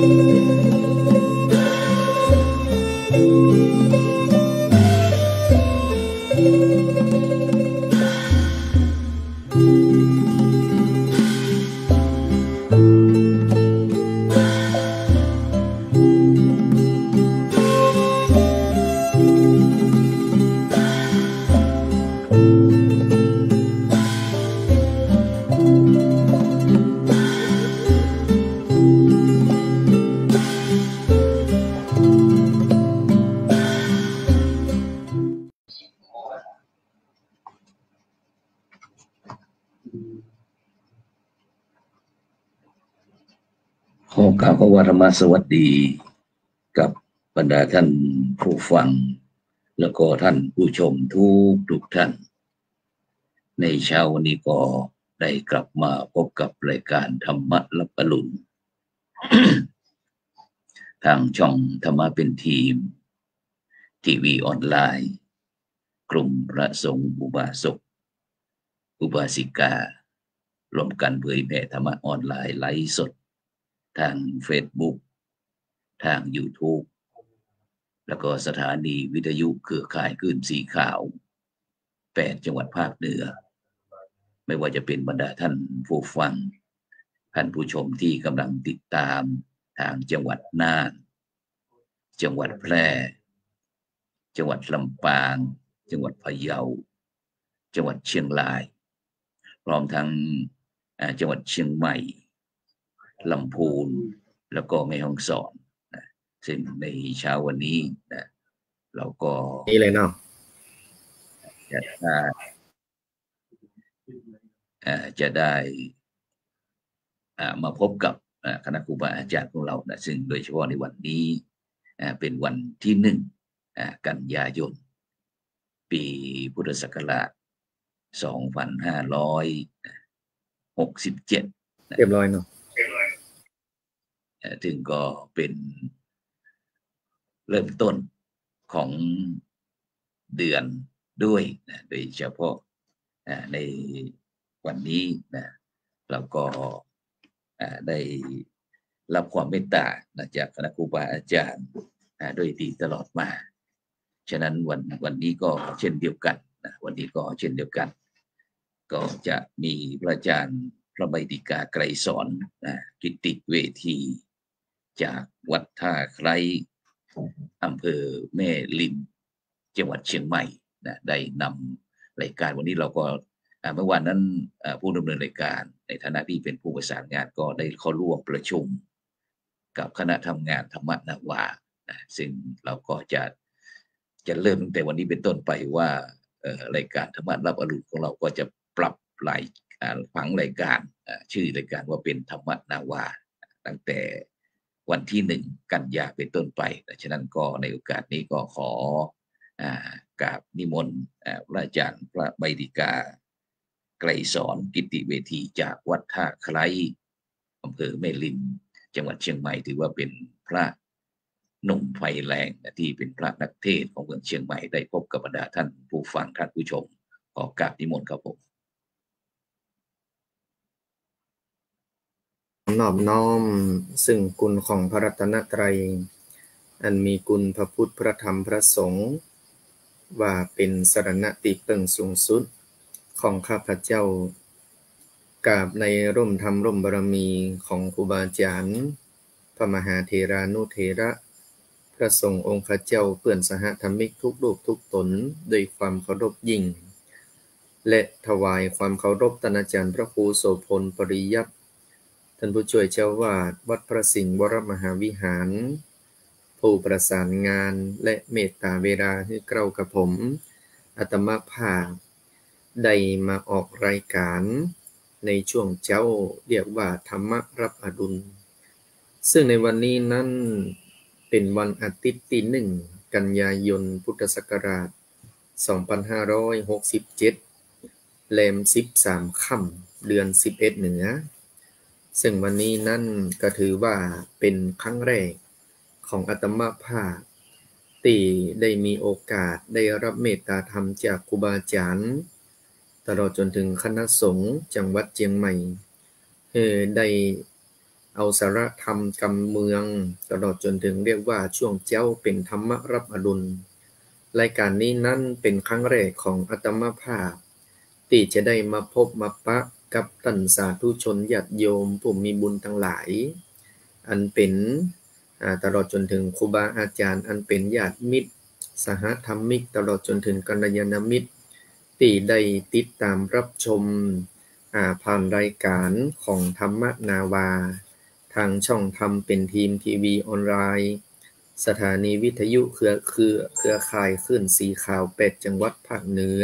ขอกราบวารมาสวัสดีกับบรรดาท่านผู้ฟังแล้วก็ท่านผู้ชมทุกท่านในเช้าวันนี้ก็ได้กลับมาพบกับรายการธรรมะรับอรุณ ทางช่องธรรมะเป็นทีมทีวีออนไลน์กลุ่มพระสงฆ์อุบาสกอุบาสิการวมกันเผยแผ่ธรรมะออนไลน์ไลฟ์สดทาง Facebook ทาง YouTube แล้วก็สถานีวิทยุเครือข่ายคลื่นสีขาว8จังหวัดภาคเหนือไม่ว่าจะเป็นบรรดาท่านผู้ฟังท่านผู้ชมที่กำลังติดตามทางจังหวัดน่านจังหวัดแพร่จังหวัดลำปางจังหวัดพะเยาจังหวัดเชียงรายพร้อมทั้งจังหวัดเชียงใหม่ลำพูนแล้วก็แม่ฮ่องสอนซึ่งในเช้าวันนี้นะเราก็นี่เลยเนาะจะได้มาพบกับคณะครูบาอาจารย์ของเรานะซึ่งโดยเฉพาะในวันนี้เป็นวันที่1กันยายนปีพุทธศักราช2567 เรียบร้อยเนาะถึงก็เป็นเริ่มต้นของเดือนด้วยนะโดยเฉพาะในวันนี้นะเราก็ได้รับความเมตตาจากคณะครูบาอาจารย์โดยดีตลอดมาฉะนั้นวันนี้ก็เช่นเดียวกันนะวันนี้ก็เช่นเดียวกันก็จะมีพระอาจารย์พระไบดิกาไกรสอนกิตติเวทีจากวัดท่าไคร้อำเภอแม่ริมจังหวัดเชียงใหม่นะได้นำรายการวันนี้เราก็เมื่อวานนั้นผู้ดำเนินรายการในฐานะที่เป็นผู้ประสานงานก็ได้เข้าร่วมประชุมกับคณะทำงานธรรมนาวาซึ่งเราก็จะเริ่มตั้งแต่วันนี้เป็นต้นไปว่ารายการธรรมะรับอรุณของเราก็จะปรับผังรายการชื่อรายการว่าเป็นธรรมนาวาตั้งแต่วันที่1กันยาเป็นต้นไปฉะนั้นก็ในโอกาสนี้ก็ขอกราบนิมนต์พระอาจารย์พระไบดิกาไกรสอนกิตติเวทีจากวัดท่าไคร้อำเภอแม่ริมจังหวัดเชียงใหม่ถือว่าเป็นพระหนุ่มไฟแรงที่เป็นพระนักเทศน์ของเมืองเชียงใหม่ได้พบกับบรรดาท่านผู้ฟังท่านผู้ชมขอกราบนิมนต์ครับผมนอบน้อมซึ่งคุณของพระรัตนตรัยอันมีคุณพระพุทธพระธรรมพระสงฆ์ว่าเป็นสรณะติเปิงสูงสุดของข้าพเจ้ากราบในร่มธรรมร่มบารมีของครูบาอาจารย์พระมหาเถรานุเถระพระสงฆ์องค์ข้าเจ้าเพื่อนสหธรรมิกทุกรูปทุกตนด้วยความเคารพยิ่งและถวายความเคารพท่านอาจารย์พระครูโสพลปริยัติท่านผู้ช่วยเจ้าวาดวัดพระสิงห์วรมหาวิหารผู้ประสานงานและเมตตาเวลาให้เกล้ากับผมอาตมาภาพได้มาออกรายการในช่วงเจ้าเรียกว่าธรรมะรับอรุณซึ่งในวันนี้นั้นเป็นวันอาทิตย์ที่1กันยายนพุทธศักราช2567แรม13ค่ำเดือน11เหนือซึ่งวันนี้นั่นก็ถือว่าเป็นครั้งแรกของอาตมาภาพที่ได้มีโอกาสได้รับเมตตาธรรมจากครูบาอาจารย์ตลอดจนถึงคณะสงฆ์จังหวัดเชียงใหม่ได้เอาสาระธรรมกำเมืองตลอดจนถึงเรียกว่าช่วงเจ้าเป็นธรรมรับอรุณรายการนี้นั่นเป็นครั้งแรกของอาตมาภาพที่จะได้มาพบมาปะกับท่านสาธุชนญาติโยมผู้มีบุญทั้งหลายอันเป็นตลอดจนถึงครูบาอาจารย์อันเป็นญาติมิตรสหธรรมิกตลอดจนถึงกัลยาณมิตรที่ได้ติดตามรับชมผ่านรายการของธรรมนาวาทางช่องธรรมเป็นทีมทีวีออนไลน์สถานีวิทยุเครือข่ายคลื่นสีขาว8จังหวัดภาคเหนือ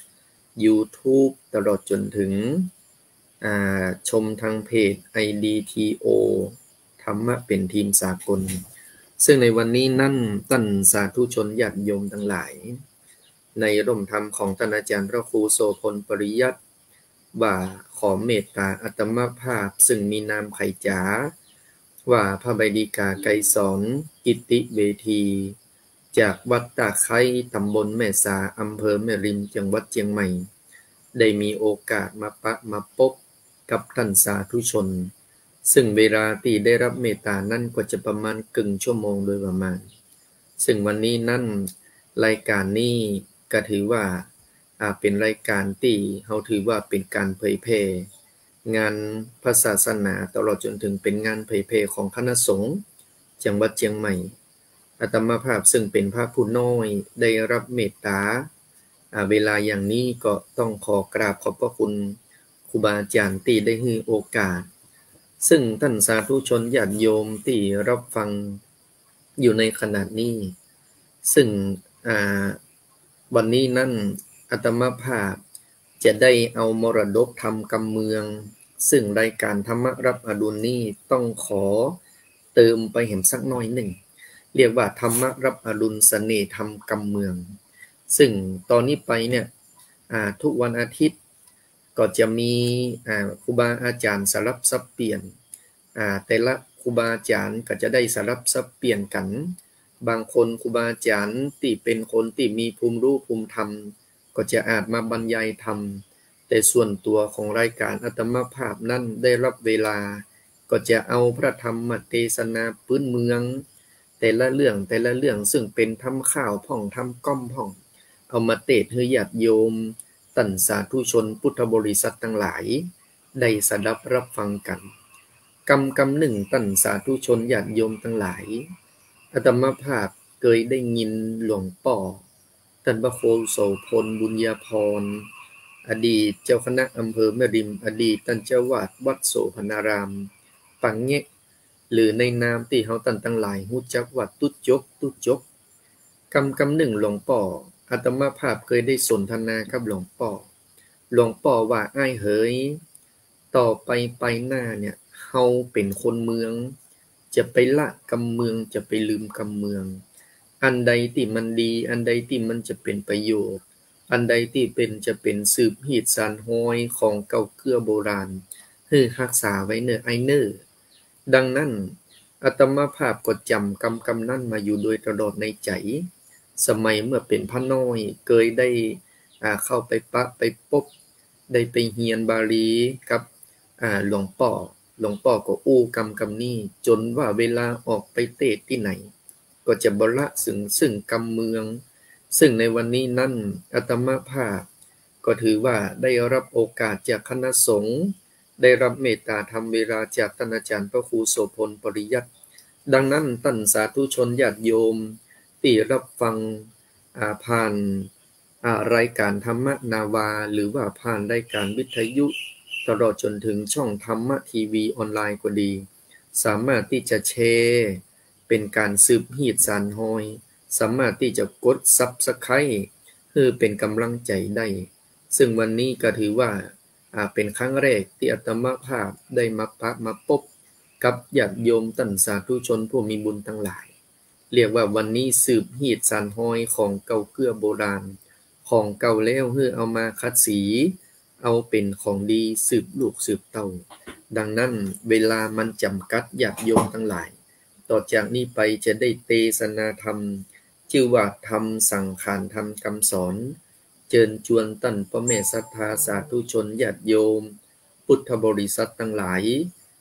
YouTube ตลอดจนถึงชมทางเพจ IDTO ธรรมะเป็นทีมสากลซึ่งในวันนี้นั่นท่านสาธุชนญาติโยมทั้งหลายในร่มธรรมของท่านอาจารย์พระครูโสพลปริยัติว่าขอเมตตาอาตมาภาพซึ่งมีนามไขจ๋าว่าพระใบดีกาไกรสอนกิตติเวทีจากวัดตาไคร้ตำบลแม่สาอำเภอแม่ริมจังหวัดเชียงใหม่ได้มีโอกาสมาปะมาพบกับท่านสาธุชนซึ่งเวลาที่ได้รับเมตตานั่นก็จะประมาณครึ่งชั่วโมงโดยประมาณซึ่งวันนี้นั่นรายการนี้ก็ถือว่าเป็นรายการที่เขาถือว่าเป็นการเผยแพร่งานพระศาสนาตลอดจนถึงเป็นงานเผยแพร่ของคณะสงฆ์จังหวัดเชียงใหม่อาตมาภาพซึ่งเป็นพระผู้น้อยได้รับเมตตาเวลาอย่างนี้ก็ต้องขอกราบขอบพระคุณครูบาอาจารย์ที่ได้ให้โอกาสซึ่งท่านสาธุชนญาติโยมที่รับฟังอยู่ในขณะนี้ซึ่งวันนี้นั่นอาตมาภาพจะได้เอามรดกธรรมกำเมืองซึ่งรายการธรรมรับอดุลนี้ต้องขอเติมไปเห็นสักน้อยหนึ่งเรียกว่าธรรมรับอดุลเสน่ห์ธรรมกำเมืองซึ่งตอนนี้ไปเนี่ยทุกวันอาทิตย์ก็จะมีครูบาอาจารย์สลับซับเปลี่ยนแต่ละครูบาอาจารย์ก็จะได้สลับซับเปลี่ยนกันบางคนครูบาอาจารย์ที่เป็นคนที่มีภูมิรู้ภูมิธรรมก็จะอาจมาบรรยายธรรมแต่ส่วนตัวของรายการอาตมาภาพนั้นได้รับเวลาก็จะเอาพระธรรมเทศนาพื้นเมืองแต่ละเรื่องซึ่งเป็นทำข่าวพ่องทำก้อมพ่องเอามาเทศน์ให้ญาติโยมท่านสาธุชนพุทธบริษัททั้งหลายได้สดับรับฟังกันกำหนึ่งท่านสาธุชนญาติโยมทั้งหลายอาตมาภาพเคยได้ยินหลวงป่อท่านพระครูโสพลบุญญาภรณ์อดีตเจ้าคณะอำเภอแม่ริมอดีตท่านเจ้าวาดวัดโสพนารามปังเงะหรือในนามที่เฮาท่านทั้งหลายรู้จักว่าตุ๊ดจกกำหนึ่งหลวงป่ออาตมาภาพเคยได้สนทนากับหลวงป่อว่าอ้ายเอ๋ยต่อไปหน้าเนี่ยเฮาเป็นคนเมืองจะไปละกำเมืองจะไปลืมกำเมืองอันใดที่มันดีอันใดที่มันจะเป็นประโยชน์อันใดที่จะเป็นสืบฮีดสานห้อยของเก่าเกื้อโบราณให้รักษาไว้เนอไอเนอดังนั้นอาตมาภาพก็จำกำนั้นมาอยู่โดยตลอดในใจสมัยเมื่อเป็นพระน้อยเคยได้เข้าไปปะไปพบได้ไปเรียนบาลีกับหลวงป่อก็อู้กำนี้จนว่าเวลาออกไปเทศน์ที่ไหนก็จะบละซึ่งกำเมืองซึ่งในวันนี้นั่นอาตมาภาพก็ถือว่าได้รับโอกาสจากคณะสงฆ์ได้รับเมตตาธรรมเวลาจากท่านอาจารย์พระครูโสพลปริยัติดังนั้นท่านสาธุชนญาติโยมที่รับฟังผ่านรายการธรรมนาวาหรือว่าผ่านรายการวิทยุตลอดจนถึงช่องธรรมะทีวีออนไลน์ก็ดีสามารถที่จะแชร์เป็นการสืบฮีดสานห้อยสามารถที่จะกด Subscribe เพื่อเป็นกำลังใจได้ซึ่งวันนี้ก็ถือว่าเป็นครั้งแรกที่อาตมาภาพได้มาพบกับญาติโยมท่านสาธุชนผู้มีบุญทั้งหลายเรียกว่าวันนี้สืบฮีดสานห้อยของเก่าเกื้อโบราณของเก่าแล้วเพื่อเอามาคัดสีเอาเป็นของดีสืบลูกสืบเต้าดังนั้นเวลามันจำกัดญาติโยมทั้งหลายต่อจากนี้ไปจะได้เทศนาธรรมชื่อว่าธรรมสังขารธรรมคำสอนเชิญชวนท่านพ่อแม่ศรัทธาสาธุชนญาติโยมพุทธบริษัททั้งหลาย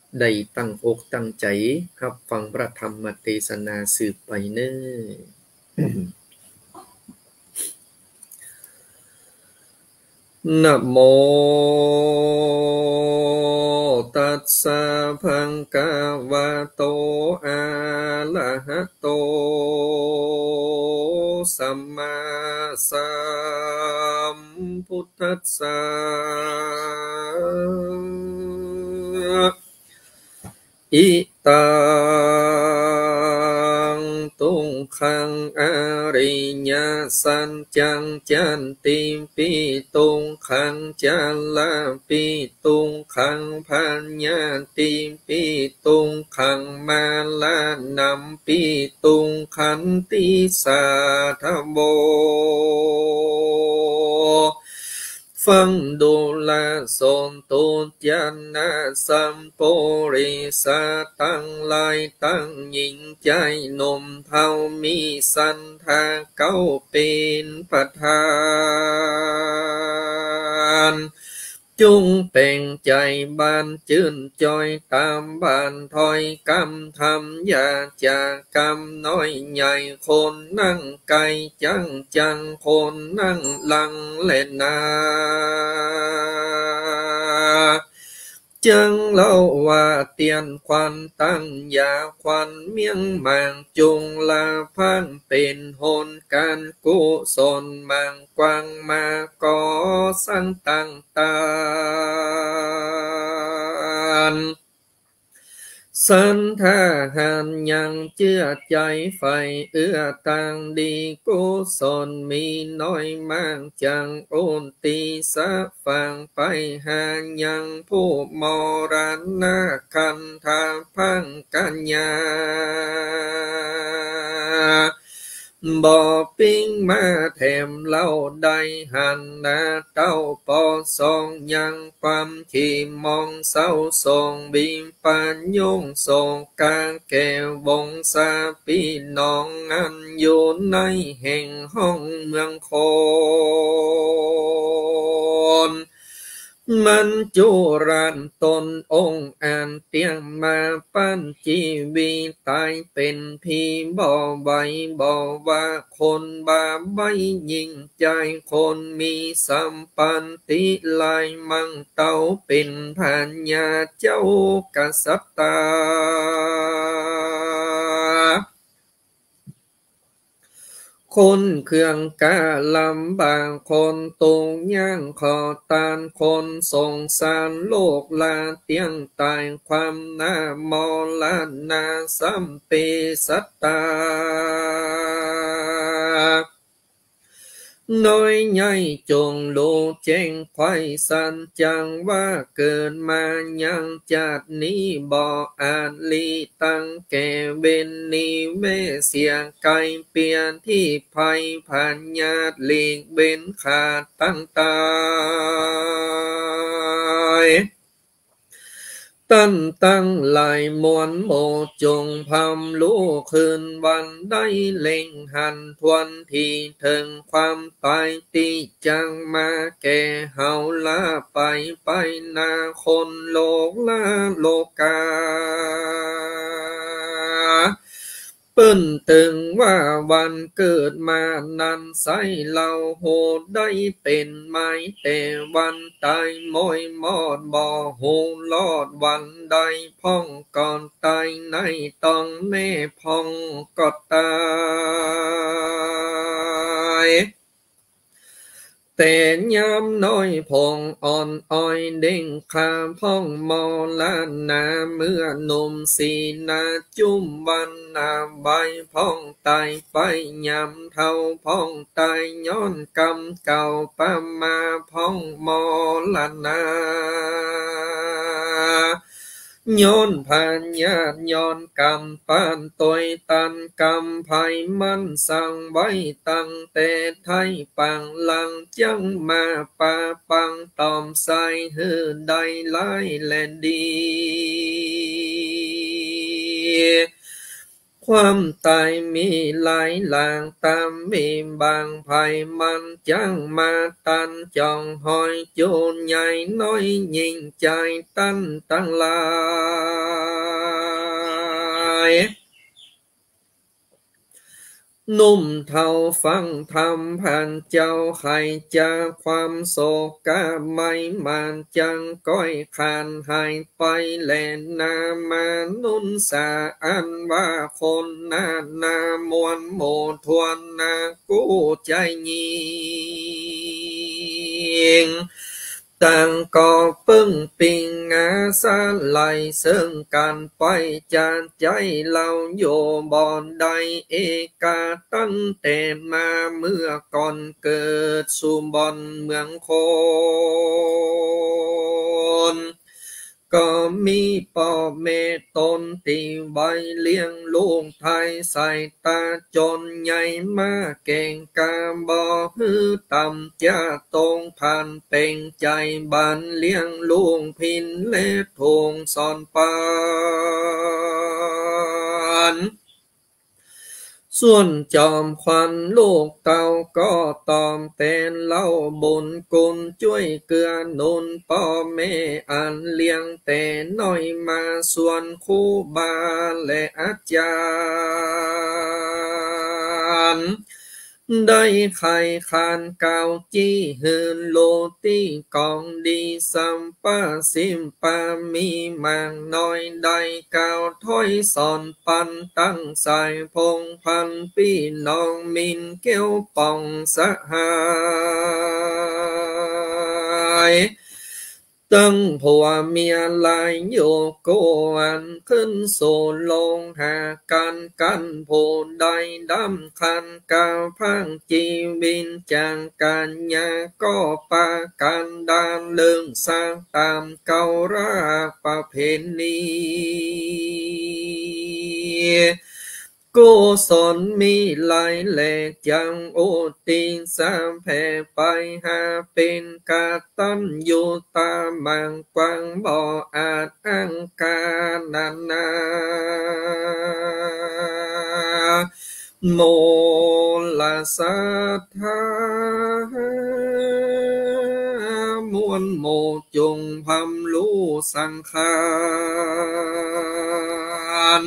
ได้ตั้งอกตั้งใจรับฟังพระธรรมเทศนาสืบไปเน้อ นะโมตัสสะภะคะวะโตอะระหะโตสัมมาสัมพุทธัสสะอิตังตุงขังอริยสัจจังจันติปิตุงขังจัลลาปิตุงขังพัญญาติปิตุงขังมาลานัมปิตุงขันติสาทโวฟังดูแลสนตุญาณสัมโพริสาตั้งหลายตั้งยิ่งใจหนุ่มเท่ามีสันทาเก้าเป็นประธานจุงเป่งใจบานจื่นจอยตามบานถอยกำทำอย่าจากกำน้อยใหญ่คนนั่งไกลจังคนนั่งลังเล่นนาจังเล่าว่าเตียนควันตั้งยาควันเมียงมางจุงลาพังเป็นหนการกุศลมางกวางมาก่อสร้างตั้งตานสันทาหันยังเชื่อใจไฟเอื้อต่างดีกุศลมีน้อยมากจังโอนตีสะฟังไปหายังผู้มรณะคันทาพังกัญญาบ่ปิ้งมาแถมเล่าได้หันนาเต้าปอสองยังความขีมองเศร้าทรงบิมปัญญงทรงกางแก้ววงสาปีน้องอันอยู่ในแห่งห้องเมืองโคนมันจุรันตนองค์อ่านเตียงมาปั้นจีวีตายเป็นผีบ่ไหวบ่ว่าคนบาใบยิ่งใจคนมีสัมปันติลายมังเต้าเป็นพัญญาเจ้ากษัตริย์คนเครื่องกาลำบางคนตรงย่างขอตานคนสงสารโลกลาเตียงตายความหน้ามอลานาสัมเปสัตตาน้อยใหญ่จงโลแจ้งไข่สันจังว่าเกิดมายังจัดนี้บ่อาจลีตั้งแก่เบนนี้เวเสียไกลเปลี่ยนที่ภัยผ่านญาติหลีกเบนขาดตั้งตายตั้งหลายมวลโมจงพำรู้คืนวันได้เล็งหันทวนที่ถึงความตายตีจังมาแก่เฮาลาไปนาคนโลกลาโลกาเปิ้นตึงว่าวันเกิดมานั้นไสเราโหดได้เป็นไม้แต่วันตายมอยมอดบ่โหลอดวันใดพ่องก่อนตายในต้องแม่พ่องก็ตายแต่ยามน้อยพองอ่อนอ้อยเด้งขาพ่องมอลานาเมื่อหนุ่มสีนาจุ่มวันนาใบพ่องตายไปยามเท่าพ่องตายย้อนกำเก่าปามาพ่องมอลานาย้อนผ่านญาติย้อนกรรมปานตอยตันกรรมภัยมันสั่งไว้ตั้งแต่ไทยปังลังจังมาปาปังตอมใสหือได้หลายและดีคความตายมีหลายหลางตามมีบางภัยมันจังมาตันจองหอยโจรใหญ่น้อยยิ่งใจตั้นตั้งหลายหนุ่มเท่าฟังธรรมผ่านเจ้าไข่จากความโศกะไม่มันจังก้อยคานหายไปแลนามานุนสาอันว่าคนนามวลโมทวนนากู้ใจยิงต่างก็ปึ้งปิงงาสาไหลซึ่งกันไปจานใจเราโยบอนใดเอกาตั้งแต่มาเมื่อก่อนเกิดสู่บอนเมืองคนก็มีพ่อแม่ตนตีไว้เลี้ยงลูกไทยใส่ตาจนใหญ่มาเก่งกาบ่ฮือต่ำจะตรงผ่านเป็นใจบ้านเลี้ยงลูกพินและทงสอนปานส่วนจอมควันลูกเต่าก็ตอมแทนเล่าบุญกุลช่วยเกื้อหนุนพ่อแม่อันเลี้ยงแต่น้อยมาส่วนครูบาและอาจารย์ได้ไข่คานเก่าจี้หืนโลตี้กองดีสัมปะสิมปามีมังน้อยได้เก่าถ้อยสอนปันตั้งสายพงพันพี่น้องมินเกี้ยวป่องสหายตั้งผัวเมียลายโยโกอันขึ้นโซลงหากันผู้ใดดำคันกาวพังจีวินจางกันยาก็ปากันดานเลื่องสร้างตามเการาประเพณีกุศลมีหลายแหลกจังโอติงสามแผ่ไปหาเป็นกาตันอยู่ตามังกวางบ่ออาจอังกานาโมลสัทธามวลโมจงพำรู้สังขาร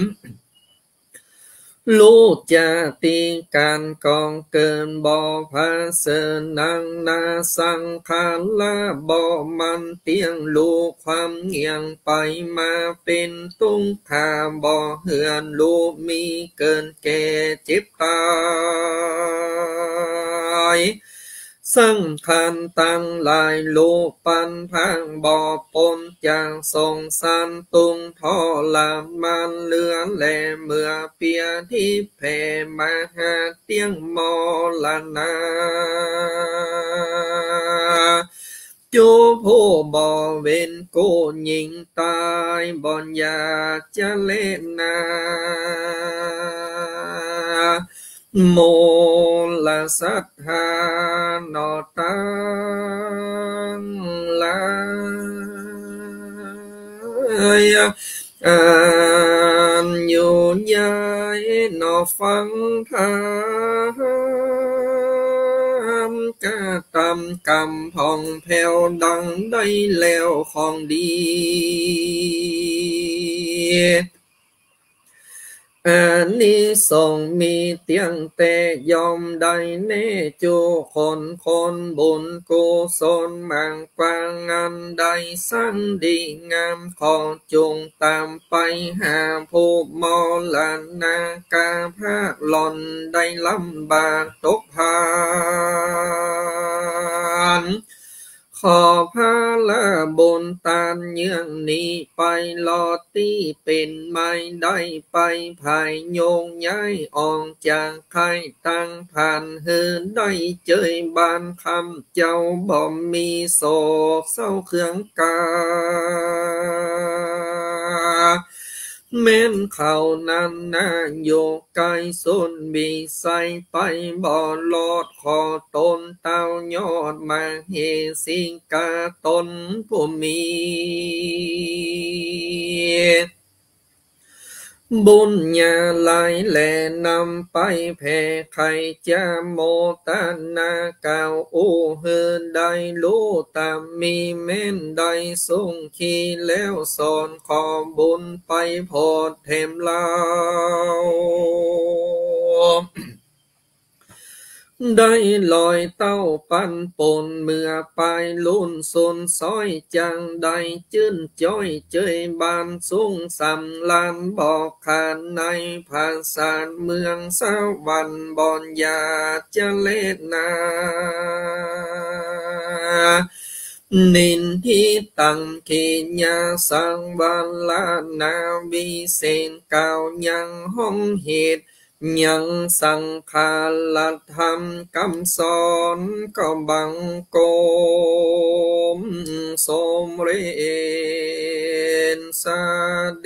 ลูกจะตีการกองเกินบ่อพาเสนังนาสังขารละบ่อมันเตียงลูกความเงียงไปมาเป็นตุ้งขาบ่อเหือนลูกมีเกินแก่เจ็บตายสังขารตั้งหลายโลกปันพังบ่อปนจางทรงสันตุงท่อลามมันเลือแหลเมื่อเปียที่แผ่มาหาเตียงมอลนาจูผู้บ่เว้นโกหญิงตายบ่อนอยากจะเล่นนาโมลสัทธานอตังลายอันอยู่ยายนอฟังธรรมกะตำกำพองแผ่วดังได้แล้วของดีอันนี้ส่งมีเตียงแต่ยอมได้แน่จูคนบุญกุศลมังกวางอันใดสั่งดีงามขอจงตามไปหาผู้มอลนากาภาคหล่อนได้ลำบากตกพานขอพาละบนตานเยื่องนี้ไปลอตี้เป็นไม่ได้ไปภายโยงย้ายออกจากไข่ตั้งผ่านเฮือนได้เจยบานคำเจ้าบ่มีโศกเศร้าเครื่องกาแม้นเขานั้นน่าโยกไกสุนมีใสไปบ่ลอดขอตนเต้ายอดมาเฮสิงกาตนผู้มีบุญญาหลายแหล่นำไปแผ่ใครจะโมตนาเก่าโอเฮินได้รู้ตามมีเม่นได้ทรงขีแล้วสอนขอบุญไปโพดเทมลาวได้ลอยเต้าปันปนเมื่อไปลุ่นสนซอยจังได้จื้นจ้อยเจยบานสูงสำลานบอกขานในภาษาเมืองสวรรค์บอนยาจะเล่นนานินที่ตั้งเขียาสังวาลานาวิเศษเก่ายังห้องเหตุยังสังขารธรรมคำสอนก็บังโกมสมเรนสาเด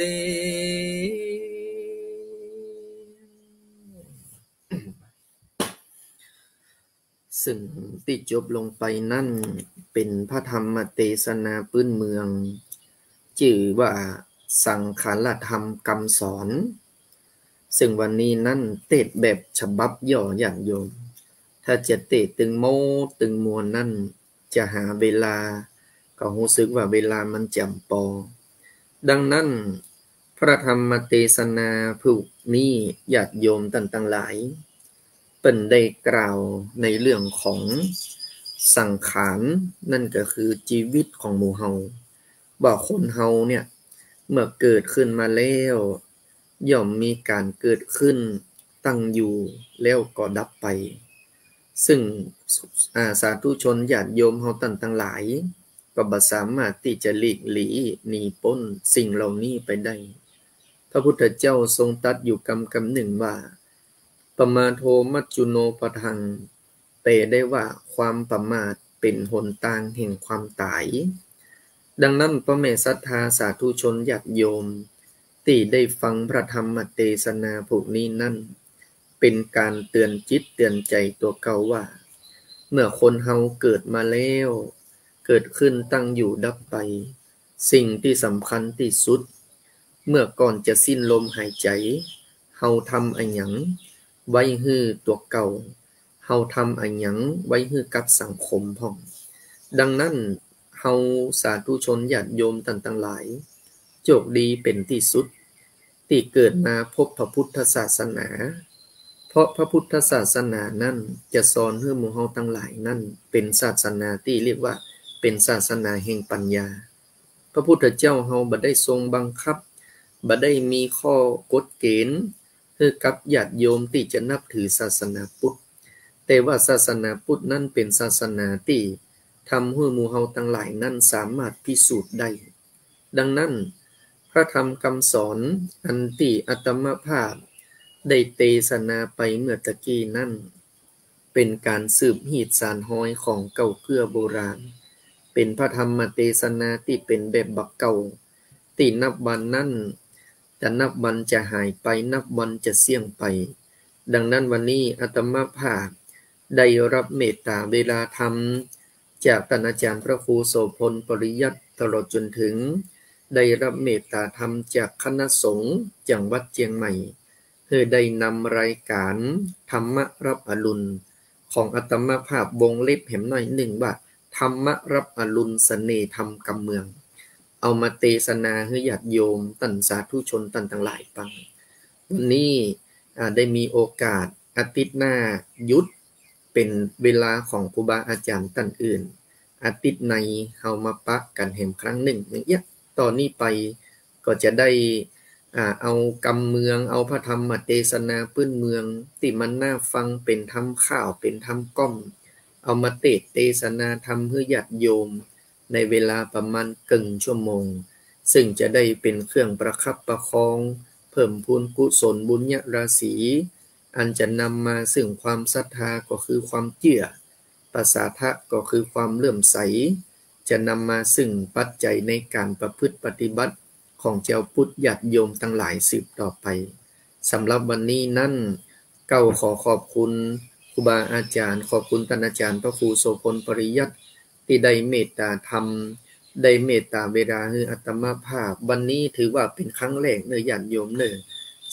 ซึ่งที่จบลงไปนั่นเป็นพระธรรมเทศนาพื้นเมืองชื่อว่าสังขารธรรมคำสอนซึ่งวันนี้นั่นเทศแบบฉบับย่ออย่างโยมถ้าจะเทศตึงโมตึงมวลนั่นจะหาเวลาก็รู้สึกว่าเวลามันจำปอดังนั้นพระธรรมเทศนาผู้นี้ญาติโยมท่านทั้งหลายเปิ่นได้กล่าวในเรื่องของสังขารนั่นก็คือชีวิตของหมู่เฮาว่าคนเฮาเนี่ยเมื่อเกิดขึ้นมาแล้วย่อมมีการเกิดขึ้นตั้งอยู่แล้วก็ดับไปซึ่งสาธุชนญาติโยมเฮาท่านทั้งหลายก็บ่สามารถที่จะหลีกหลีหนีพ้นสิ่งเหล่านี้ไปได้พระพุทธเจ้าทรงตรัสอยู่คำหนึ่งว่าปมาโทมัจจุโนปทังแปลได้ว่าความประมาทเป็นหนทางแห่งความตายดังนั้นพระแม่ศรัทธาสาธุชนญาติโยมที่ได้ฟังพระธรรมเทศนาพวกนี้นั่นเป็นการเตือนจิตเตือนใจตัวเก่าว่าเมื่อคนเฮาเกิดมาแล้วเกิดขึ้นตั้งอยู่ดับไปสิ่งที่สำคัญที่สุดเมื่อก่อนจะสิ้นลมหายใจเฮาทำอันหยังไว้ฮื้อตัวเก่าเฮาทำอันหยังไว้ฮื้อกับสังคมพ้องดังนั้นเฮาสาธุชนญาติโยมท่านทั้งหลายโชคดีเป็นที่สุดที่เกิดมาพบพระพุทธศาสนาเพราะพระพุทธศาสนานั้นจะสอนให้หมู่เฮาทั้งหลายนั้นเป็นศาสนาที่เรียกว่าเป็นศาสนาแห่งปัญญาพระพุทธเจ้าเฮาบ่ได้ทรงบังคับบ่ได้มีข้อกฎเกณฑ์ให้กับญาติโยมที่จะนับถือศาสนาพุทธแต่ว่าศาสนาพุทธนั้นเป็นศาสนาที่ทำให้หมู่เฮาทั้งหลายนั้นสามารถพิสูจน์ได้ดังนั้นพระธรรมคำสอนอันที่อาตมาภาพได้เทศนาไปเมื่อตะกี้นั่นเป็นการสืบหีดสานห้อยของเก่าเกื้อโบราณเป็นพระธรรมเทศนาที่เป็นแบบบักเก่าที่นับวันนั้นจะนับวันจะหายไปนับวันจะเสี่ยงไปดังนั้นวันนี้อาตมาภาพได้รับเมตตาเวลาธรรมจากท่านอาจารย์พระครูโสพลปริยัติตลอดจนถึงได้รับเมตตาธรรมจากคณะสงฆ์จังหวัดเชียงใหม่เพื่อได้นำรายการธรรมรับอรุณของอาตมาภาพวงเล็บแหมหน่อยหนึ่งว่าธรรมรับอรุณเสน่ห์ธรรมกำเมืองเอามาเทศนาให้ญาติโยมท่านสาธุชนท่านทั้งหลายฟังวันนี้ได้มีโอกาสอาทิตย์หน้าหยุดเป็นเวลาของครูบาอาจารย์ท่านอื่นอาทิตย์ในเฮามาปะกันแห่งครั้งหนึ่งอย่างเงี้ยตอนนี้ไปก็จะได้เอากำเมืองเอาพระธรรมเทศนาพื้นเมืองที่มันน่าฟังเป็นธรรมข่าวเป็นธรรมก้อมเอามาเทศนาธรรมให้ญาติโยมในเวลาประมาณครึ่งชั่วโมงซึ่งจะได้เป็นเครื่องประคับประคองเพิ่มพูนกุศลบุญญราศีอันจะนำมาซึ่งความศรัทธาก็คือความเชื่อปัสสาทะก็คือความเลื่อมใสจะนำมาซึ่งปัจจัยในการประพฤติปฏิบัติของเจ้าพุทธญาติโยมทั้งหลายสืบต่อไปสำหรับวันนี้นั่นเก้าขอขอบคุณครูบาอาจารย์ขอบคุณท่านอาจารย์พระครูโสพลปริยัติที่ได้เมตตาธรรมได้เมตตาเวลาให้อาตมาภาพวันนี้ถือว่าเป็นครั้งแรกเนยญาติโยมเนย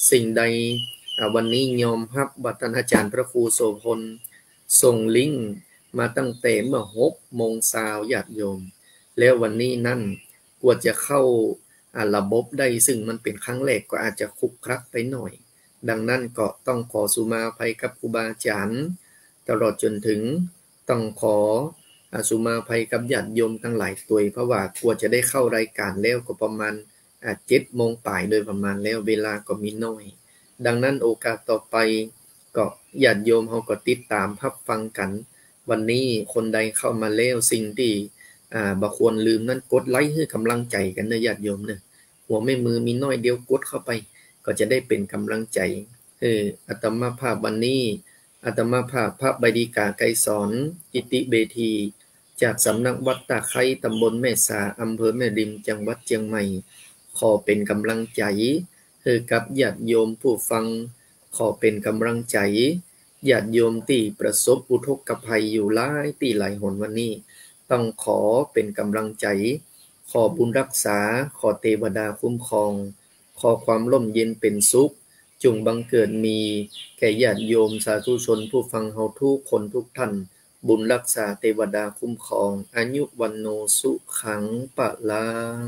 สิ่งใดวันนี้ยอมรับว่าท่านอาจารย์พระครูโสพลส่งลิงก์มาตั้งแต่เมื่อ6 โมงเช้าญาติโยมแล้ววันนี้นั่นกว่าจะเข้าระบบได้ซึ่งมันเป็นครั้งแรกก็อาจจะคุกคลักไปหน่อยดังนั้นก็ต้องขอสุมาภัยกับครูบาอาจารย์ตลอดจนถึงต้องขอสุมาภัยกับญาติโยมทั้งหลายตัวยเพราะว่ากว่าจะได้เข้ารายการแล้วก็ประมาณ7 โมงปลายโดยประมาณแล้วเวลาก็มีน้อยดังนั้นโอกาสต่อไปก็ญาติโยมเฮาก็ติดตามรับฟังกันวันนี้คนใดเข้ามาแล้วสิ่งที่บ่ควรลืมนั้นกดไลค์ให้กำลังใจกันนะญาติโยมนะหัวแม่มือมีน้อยเดียวกดเข้าไปก็จะได้เป็นกำลังใจอาตมาภาพวันนี้อาตมาภาพพระบดีกาไกรสอนกิติเบธีจากสำนักวัดตาไคร้ตำบลแม่สาอำเภอแม่ริมจังหวัดเชียงใหม่ขอเป็นกำลังใจให้กับญาติโยมผู้ฟังขอเป็นกำลังใจญาติโยมที่ประสบอุทกภัยอยู่หลายที่หลายหนวันนี้ต้องขอเป็นกำลังใจขอบุญรักษาขอเทวดาคุ้มครองขอความร่มเย็นเป็นสุขจงบังเกิดมีแก่ญาติโยมสาธุชนผู้ฟังเฮาทุกคนทุกท่านบุญรักษาเทวดาคุ้มครองอายุวันโนสุขังปะลัง